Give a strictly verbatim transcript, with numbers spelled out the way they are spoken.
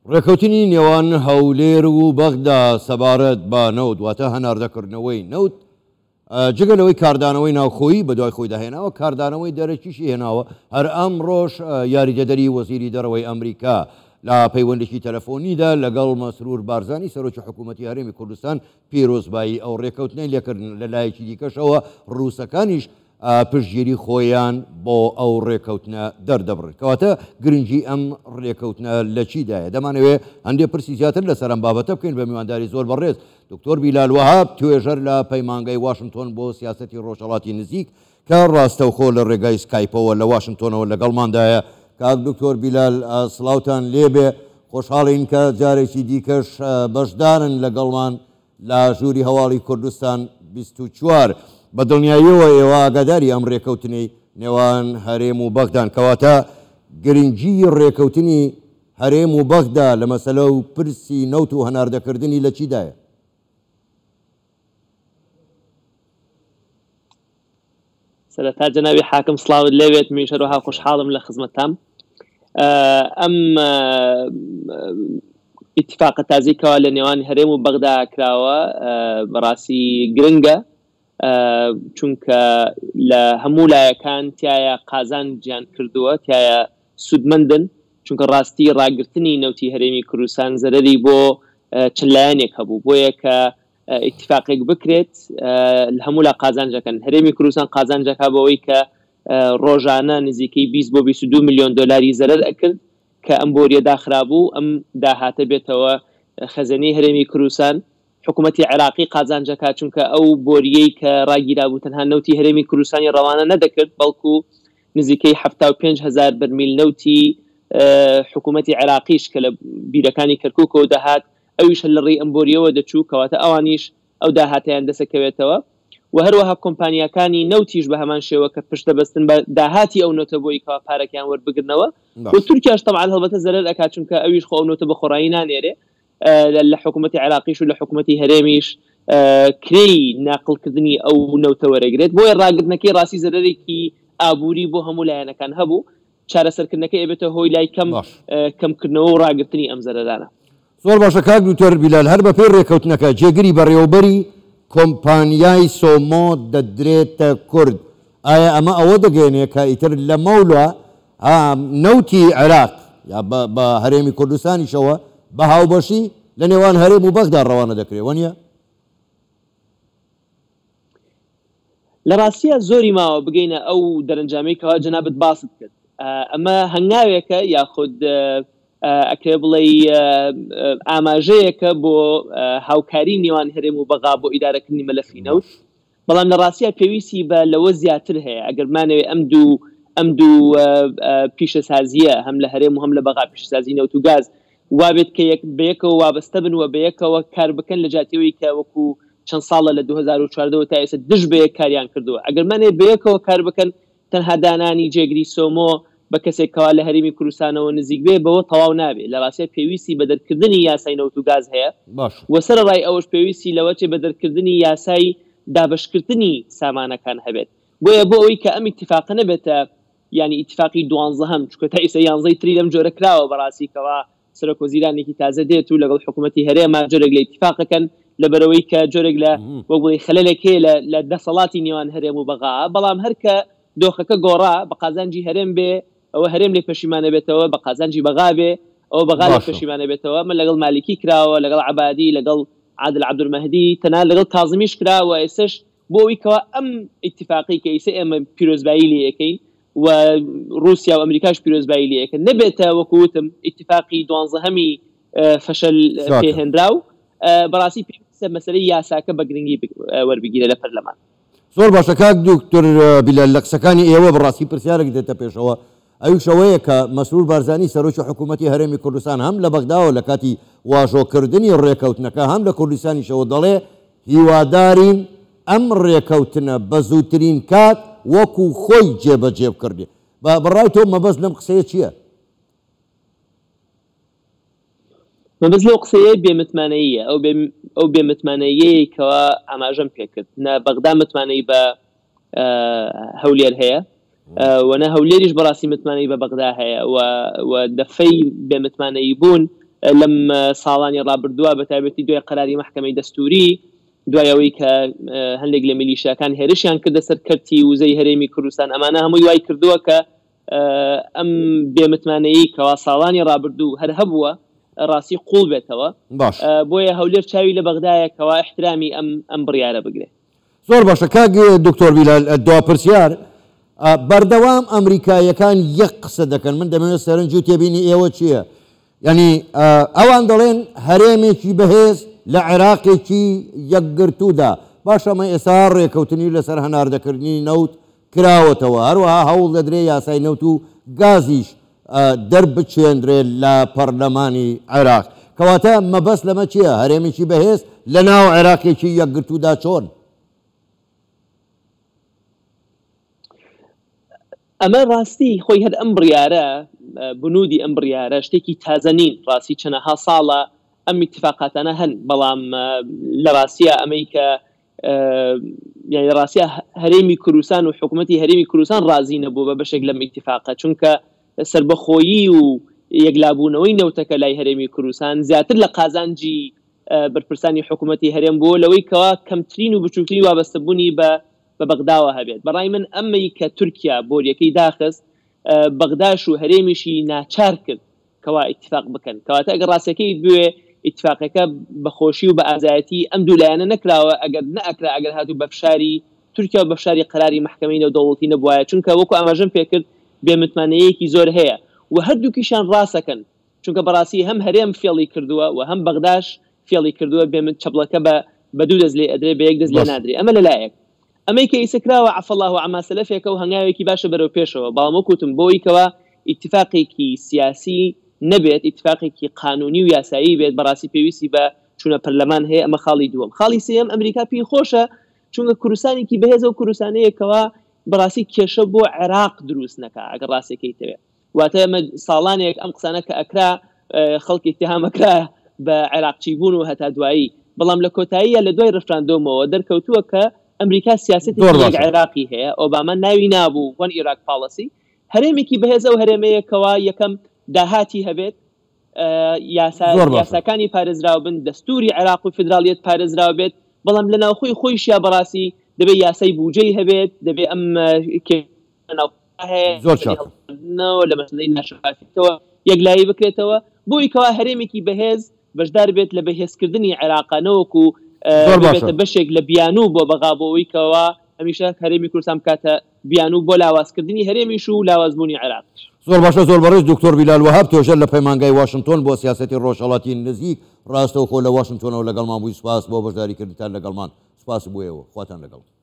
ڕێکەوتنی نێوان هەولێر و بەغدا سەبارەت بە نەوت واتە هەناردەکردنەوەی نەوت جگەلەوەی کاردانەوەی ناوخۆیی بە دوای خۆی داهێناوە کاردانەوەی دەرەکیشی هێناوە هەر ئەم ڕۆژ یاریدەدەری وەزیری دەرەوەی ئەمریکا لە پەیوەندێکی تەلەفۆنیدا لەگەڵ مەسرور بارزانی سەرۆکی حکوومەتی هەرێمی کوردستان پیرۆزبایی ئەو ڕێکەوتنەی لێکردن لە لایەکی دیکەشەوە ڕووسەکانیش پشتگیری خۆیان بۆ ئەو ڕێکەوتنە دەردەبڕن کەواتە گرنگی ئەم ڕێکەوتنە لە چیدایە دەمانەوێت هەندێک پرسی زیاتر لەسەر ئەم بابەتە بکەین بە میوانداری زۆر بەڕێز دکتۆر بیلال وەهاب توێژەر لە پەیمانگای واشنگتۆن بۆ سیاسەتی ڕۆژهەڵاتی نزیک کە ڕاستەوخۆ لە ڕێگای سکایپەوە لە واشنگتۆنەوە لەگەڵماندایە کاک دکتۆر بیلال سڵاوتان لێبێ خۆشحاڵین کە جارێکی دیکەش بەشدارن لەگەڵمان لە ژووری هەواڵی کوردستان بیست و چوار بە دڵنیاییەوە ئێوە ئاگاداری ئەم ڕێکەوتنەی نێوان هەرێم و بەغدان کەواتە گرنگی ڕێکەوتنی هەرێم و بەغدا لە مەسەلە و پرسی نەوت و هەناردەکردنی لە چیدایە؟ سەرەتا جەنابی حاکم سڵاوت لەوێت میش هەروەها خۆشحاڵم لە خزمەتتان. ئەم ئیتفاقە تازیکەوە لە نێوان هەرێم و بەغدا کراوە بەڕاستی گرنگە چونکە لە هەموو لایەکان تایە قازان گیان کردووە تایە سودمەندن چونکە ڕاستی ڕاگررتنی نەوتی هەرێمی کوردستان زەرەری بۆ چەند لایەنێک هەبوو بۆیە کە ئیتفاقێک بکرێت لە هەموو لا قازانجەکەن هەرێمی کوردستان قازانجەکە بەوەی کە ڕۆژانە نزیکەی بیست بۆ بیست و دوو میلیۆن دۆلاری زەرەر ئەکرد کە ئەم بۆریە داخرابوو ئەم داهاتە بێتەوە خەزانەی هەرێمی کوردستان حکوومەتی عێراقی قازانجەکە چونکە ئەو بۆریەی کە ڕاگیرابوو تەنها نەوتی هەرێمی کوردستانی ڕەوانە نەدەکرد بەڵکو نزیکەی هەفتاد و پێنج هەزار بەرمیل نەوتی حکوومەتی عێراقیش کە لە بیرەکانی کەرکووکەوە دەهات ئەویش لە ڕێی ئەم بۆریەوە دەچوو کەواتە ئەوانیش ئەو داهاتیان دەسەکەوێتەوە و هەروەها کۆمپانیەکانی نەوتیش بە هەمان شێوە کە پشتە بەستن بە داهاتی ئەو نۆتە بۆی کەوا پارەکیان وەربگرنەوە و تورکیاش تەبعاً هەڵبەتە زەرەر ئەکات چونکە ئەویش خۆ ئەو نۆتە بە خۆڕایی نانێرێ لە حکوومەتی عێراقیش و لە حکوومەتی هەرێمیش کرێی ناقڵکردنی ئەو نەوتە وەرەگرێت بۆیە ڕاگرتنەکەی ڕاستی زەرەرێکی ئابووری بۆ هەموو لایەنەکان هەبوو چارەسەرکردنەکەی ئەبێتە هۆی لای کەم کەمکردنەوە و ڕاگرتنی ئەم زەرەرانە. زۆر باشە کاک دکتۆر بیلال هەر بەپێی ڕێکەوتنەکە جێگیری بەڕێوەبەری کۆمپانیای سۆمۆ دەدرێتە کورد ئایا ئەمە ئەوە دەگەێنێ کە ئیتر لە مەوڵە نەوتی عێراق یا بە هەرێمی کوردستانیشەوە بە هاوبەشی لە نێوان هەرێم و بەغدا ڕەوانە دەکرێت وەنیە؟ لە ڕاستیە زۆری ماوە بگەینە ئەو دەرەنجامەی کەوا جەنابەت باست کرد ئەمە هەنگاوێکە یاخود ئەکرێ بڵێ ئاماژەیەکە بۆ هاوکاری نێوان هەرێم و بەغا بۆ ئیدارەکردنی مەلەفی نەوت بەڵام لە ڕاستیە پێویستی بە لەوە زیاتر هەیە ئەگەرمانەوێ ئەم دوو ئەم دوو پیشەسازیە هەم لە هەرێم و هەم لە بەغا پیشەسازی نەوت و گاز وابێت کە بەیەکەوە وابەستە بن و بەیەکەوە کار بکەن لە جاتیەوەی کە وەکو چەند ساڵە لە دوو هەزار و چواردەوە تا ئێستا دژ بەیەک کاریان کردووە ئەگەرمانێ بەیەکەوە کار بکەن تەنها دانانی جێگری سۆمۆ بە کەسێکەوە لە هەرێمی کوردستانەوە نزیک بێ بەوە تەواو نابێت لە ڕاستیە پێویستی بە دەرکردنی یاسای نەوت و گاز هەیە و سەرەڕای ئەوەش پێویستی لەوەچێ بە دەرکردنی یاسای دابشکردنی سامانەکان هەبێت بۆیە بۆ ئەوەی کە ئەم ئیتفاقە نەبێتە ینی ئیتفاقی دوانزەهەم چونکە تا ئێستا یانزەی تری لەم جۆرە کراوە بەڕاستیکەوە سەرۆک وەزیرانێکی تازە دێت و لەگەڵ حکوومەتی هەرێما جۆرێک لە ئیتفاقەکەن لەبەرەوەی کە جۆرێک لە وەک بڵێ خەلەلێک هەیە لە دەسەڵاتی نێوان هەرێم و بەغا بەڵام هەرکە دۆخەکە گۆڕا بە قازانجی هەرێم بێ ئەوە هەرێم لێ پەشیمانە بێتەوە بە قازانجی بەغا بێ ئەوە بەغا لێ پەشیمانە بێتەوە من لەگەڵ مالیکی کراوە لەگەڵ عەبادی لەگەڵ عادل عەبدولمەهدی تەنها لەگەڵ کاظمیش کراوە ئێستش بۆ ئەوەی کەوا ئەم ئیتفاقی کە ئێستا ئێمە پیرۆزبایی لێ یەکەین و رووسیا و ئەمریکاش پیرۆزبایی لێ یەکەن نەبێتە وەکوتم ئیتفاقی دوانزەهەمی فەشەل پێهێنراو بەڕاستی پێویستە مەسەلەی یاساکە بە گرنگی وەربگیرە لە پەرلەمان. زۆر باشە کاک دکتۆر بیلال لە قسەکانی ئێوە بەڕاستی پرسیارێک دێتە پێشەوە ئەویش ئەوەیە کە مەسرور بارزانی سەرۆکی حکوومەتی هەرێمی کوردستان هەم لە بەغداوە لە کاتی واژۆکردنی ڕێکەوتنەکە هەم لە کوردستانیشەوە دەڵێ هیوادارین ئەم ڕێکەوتنە بە زووترین کات وەکو خۆی جێبەجێ بکردێ بەڕای تۆ مەبەست لەم قسەیە چییە؟ مەبەست لەو قسەیە بێمتمانەییە ئەو بێمتمانەیەی کەوا ئاماژەم پێکرد نە بەغدا متمانەی بە هەولێر هەیە وەنە هەولێریش بەڕاستی متمانەی بە بەغدا هەیە و دەفەی بێمتمانەیی بوون لەم ساڵانی ڕابردووە بە تایبەتی دوای قەراری محکەمەی دەستوری دوایەوەی کە هەندێک لە میلیشیاکان هێرشیان کردە سەر کەرتی وزەی هەرێمی کوردستان ئەمانە هەمووی وای کردووە کە ئەم بێمتمانەیی کەوا ساڵانی ڕابردوو هەر هەبووە ڕاستی قوڵ بێتەوە بۆیە هەولێر چاوی لە بەغدایە کەوا احترامی ئەم ئەم بڕیارە بگرێت. زۆر باشە کاک دکتۆر بیلال دوا پرسیار بەردەوام ئەمریکایەکان یەک قسە دەکەن من دەمەوێت سەرنج و تێبینی ئێوە چییە؟ یعنی ئەوان دەڵێن هەرێمێکی بەهێز لە عێراقێکی یەکگرتوودا باشە ئەمە ئێستا ڕێکەوتنی لەسەر هەناردەکردنی نەوت کراوەتەوە هەروەها هەوڵ دەدرێ یاسای نەوت و گازیش دەربچێندرێت لە پەرلەمانی عێراق کەواتە مەبەست لەمە چییە؟ هەرێمێکی بەهێز لە ناو عێراقێکی یەکگرتوودا چۆن؟ ئەمە ڕاستی خۆی هەر ئەم بڕیارە بنودی ئەم بڕیارە شتێکی تازەنین ڕاستی چەنەها ساڵە ئەم اتفاقاتانە هەن بەڵام لە ڕاستیە ئەمەی کە یعنی ڕاستیە هەرێمی کوردستان و حکوومەتی هەرێمی کوردستان ڕازی نەبوو بە بەشێک لەم اتفاقە چونکە سربەخۆیی و یەکلابوونەوەی نەوتەکە لای هەرێمی کوردستان زیاتر لە قازانجی بەرپرسانی حکوومەتی هەرێم بووە لەوەی کەوا کەمترین و بچووکترین وابەستەبوونی بە بە بەغداوە هەبێت. بەڕای من ئەمەی کە تورکیا بۆریەکەی داخست بەغداش و هەرێمیشی ناچار کرد کەوا اتفاق بکەن کەواتە ئەگەر ڕاستەکەی بوێ اتفاقەکە بەخۆشی و بە ئازایەتی ئەم دوولایەنە نەکراوە ئەگەر نەئەکرا ئەگەر هاتوو بە فشاری تورکیا و بە فشاری قەراری محکەمەی نێودەوڵەتی نەبووایە چونکە وەکو ئاماژەم پێکرد بێمتمانەیەکی زۆر هەیە و هەردووکیشان ڕاستەکەن چونکە بەڕاستی هەم هەرێم فێڵی کردووە و هەم بەغداش فێڵی کردووە بێمت چەپڵەکە بە دوو دەست لێ ئەدرێ بە یەک دەست لێ نادرێ ئەمە لەلایەک ئەمەی کە ئیسەکراوە عەفە الله عەما سەلەفێکە و هەنگاوێکی باشە بەرەو پێشەوە بەڵام وەکوتم بۆی کەوا اتفاقێکی سیاسی نەبێت اتفاقێکی قانونی و یاسایی بێت بەڕاستی پێویستی بە چونە پەرلەمان هەیە ئەمە خاڵی دووەم. خاڵی سێم ئەمریکا پێی خۆشە چونکە کوردستانێکی بەهێزە و کوردستانەیەکەوە بەڕاستی کێشە بۆ عێراق دروست نەکا ئەگەر ڕاستەکەیتەوێت واتە ئەمە ساڵانێک ئەم قسانە کە ئەکرا خەڵکی اتهامەکرا بە عێراقچی بوون و هەتا دوایی بەڵام لە کۆتاییە لە دوای ڕفراندۆمەوە دەرکەوتووە کە ئەمریکا سیاسەتی عێراقی هەیە ئۆباما ناوی نابوو وان عێراق پاڵسی هەرێمێکی بەهێزە و هەرێمەیەکەوە یەکەم داهاتی هەبێت یاساکانی پارێزراو بن دەستوری عێراق و فدرالیەت پارێزراو بێت بەڵام لە ناوخۆی خۆیشیا بەڕاستی دەبێت یاسای بوجەی هەبێت دەبێت ئەم لە مەسلەی ناشفافیتەوە یەکلایی بکرێتەوە بۆی کەوا هەرێمێکی بەهێز بەشدار بێت لە بەهێزکردنی عێراقانەوەکو بێتە بەشێک لە بیانوو بۆ بەغابەوەی کەوا هەمیشە هەرێمی کوردستان بکاتە بیانوو بۆ لاوازکردنی هەرێمیش و لاوازبوونی عێراق. زۆر باشە زۆر بەڕێز دکتۆر بیلال وهاب تۆژە لە پەیمانگای واشنگتن بۆ سیاسەتی ڕۆژهەڵاتی نزیک ڕاستەوخۆ لە واشنگتنەوە لەگەڵمان بووی سوپاس بۆ بەشداریکردنتان لەگەڵمان سوپاس بۆیەوە خواتان لەگەڵ.